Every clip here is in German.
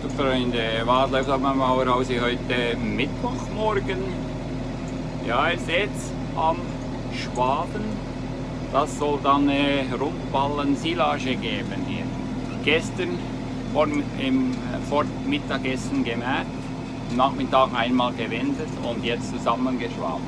Motorfreunde, was läuft am Mauerhause heute Mittwochmorgen? Ja, ihr seht am Schwaden, das soll dann eine Rundballen-Silage geben hier. Gestern vor Mittagessen gemäht, am Nachmittag einmal gewendet und jetzt zusammengeschwaben.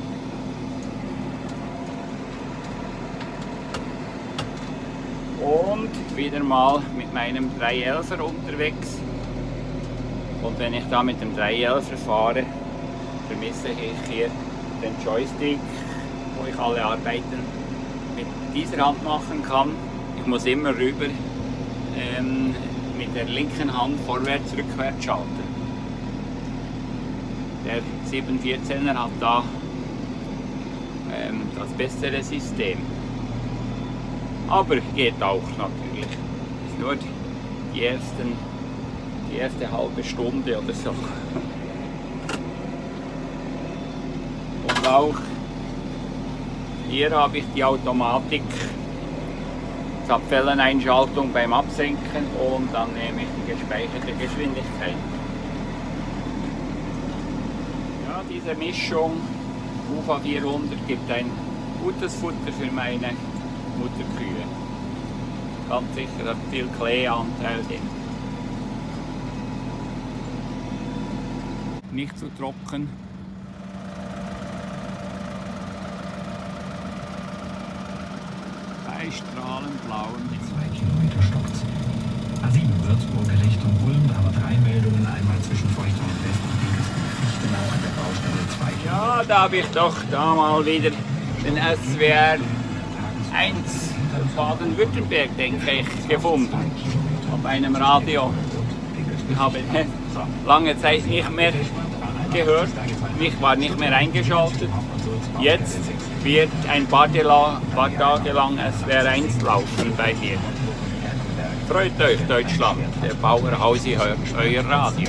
Und wieder mal mit meinem 311er unterwegs. Und wenn ich da mit dem 311er fahre, vermisse ich hier den Joystick, wo ich alle Arbeiten mit dieser Hand machen kann. Ich muss immer rüber mit der linken Hand vorwärts, rückwärts schalten. Der 714er hat da das bessere System. Aber geht auch natürlich. Ist nur die erste halbe Stunde oder so. Und auch hier habe ich die Automatik, Zapfelleneinschaltung beim Absenken und dann nehme ich die gespeicherte Geschwindigkeit. Ja, diese Mischung UFA 400 gibt ein gutes Futter für meine Mutterkühe. Ganz sicher hat viel Kleeanteil drin. Nicht zu trocken. Bei strahlend blauen. 2 Kilometer Stockzug. A7 Würzburg Richtung Ulm, da haben wir 3 Meldungen, einmal zwischen Feuchtau und West und Dinkelsbühl-Fichtenau an der Baustelle 2 Kilometer. Ja, da habe ich doch da mal wieder den SWR 1 Baden-Württemberg, denke ich, gefunden. Auf einem Radio. Ich habe lange Zeit nicht mehr gehört. Ich war nicht mehr eingeschaltet. Jetzt wird ein paar Tage lang SWR 1 laufen bei mir. Freut euch, Deutschland, der Bauerhausi hört euer Radio.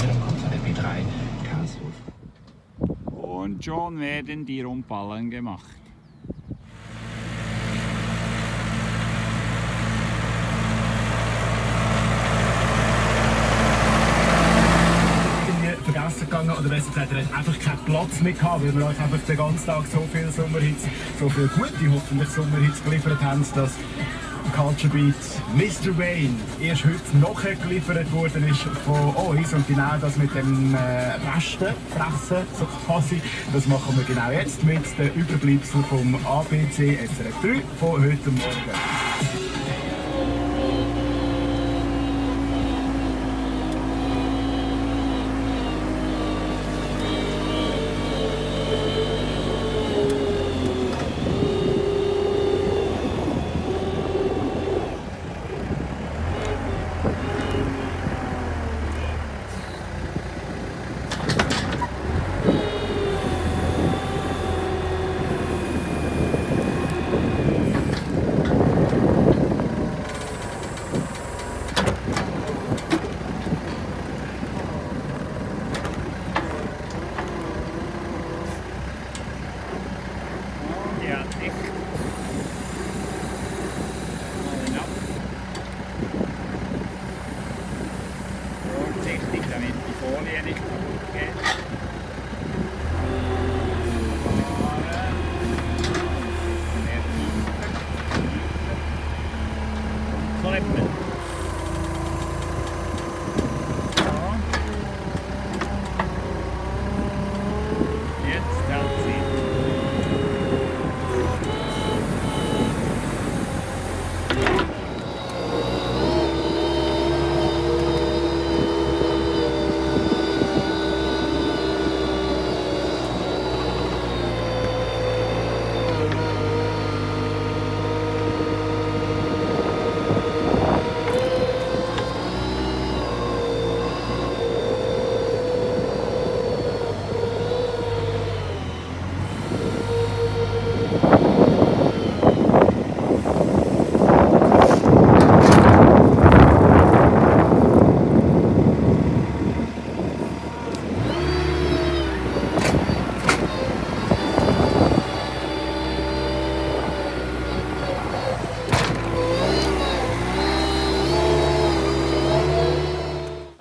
Und schon werden die Rundballen gemacht. Vergessen gegangen, oder besser gesagt, er hat einfach keinen Platz mehr gehabt, weil wir euch einfach den ganzen Tag so viel Sommerhits, so viel gute hoffentlich Sommerhits geliefert haben, dass Culture Beat Mr. Wayne erst heute nachher geliefert worden ist von uns, und genau das mit dem Resten, Fressen, so quasi, das machen wir genau jetzt mit den Überbleibseln vom ABC SRF 3 von heute Morgen.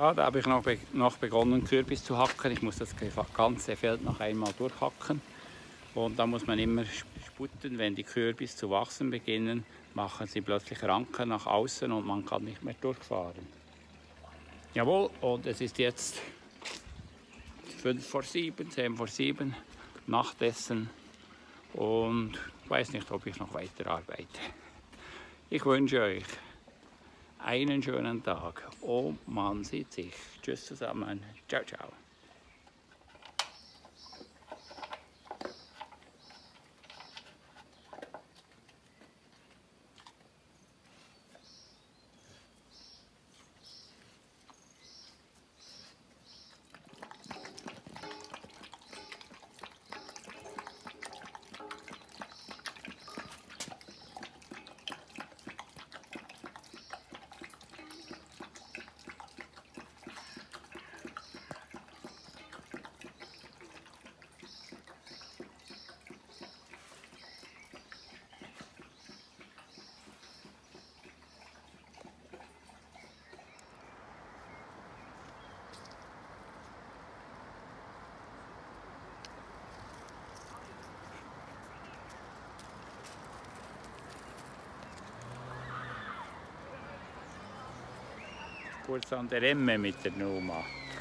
Ja, da habe ich noch begonnen, Kürbis zu hacken. Ich muss das ganze Feld noch einmal durchhacken. Und da muss man immer sputten, wenn die Kürbis zu wachsen beginnen, machen sie plötzlich Ranken nach außen und man kann nicht mehr durchfahren. Jawohl, und es ist jetzt 5 vor 7, 10 vor 7, Nachtessen und ich weiß nicht, ob ich noch weiter arbeite. Ich wünsche euch einen schönen Tag und man sieht sich. Tschüss zusammen. Ciao, ciao. Kurz an der Emme mit der Numa.